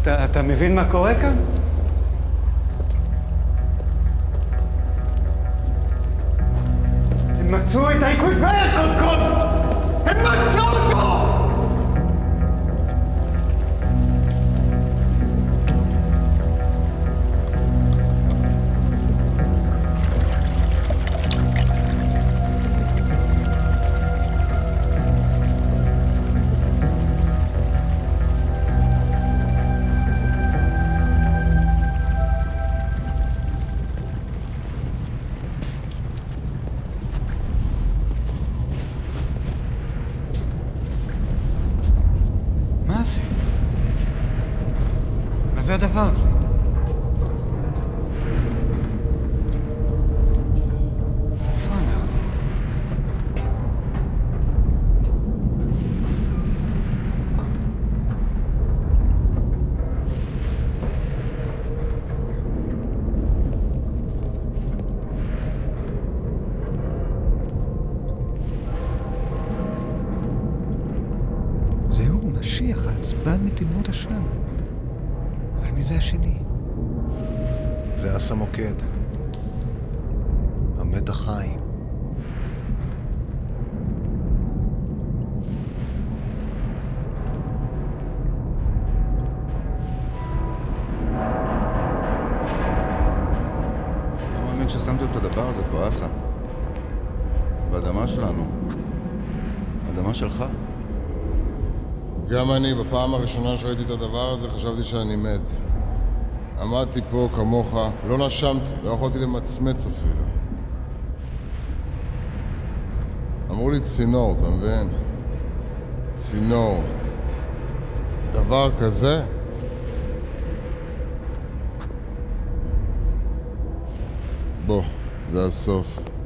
אתה מבין מה קורה כאן? הם מצאו את האקוויפר, קודקוד! הם מצאו אותו! מה זה הדבר הזה? איפה אנחנו? זהו משיח העצבן מתימות השם. אבל מי זה השני? זה אס המוקד. המת החי. לא מאמין ששמתם את הדבר הזה פה, אסה. באדמה שלנו. באדמה שלך. גם אני, בפעם הראשונה שראיתי את הדבר הזה, חשבתי שאני מת. עמדתי פה כמוך, לא נשמתי, לא יכולתי למצמץ אפילו. אמרו לי צינור, אתה מבין? צינור. דבר כזה? בוא, זה הסוף.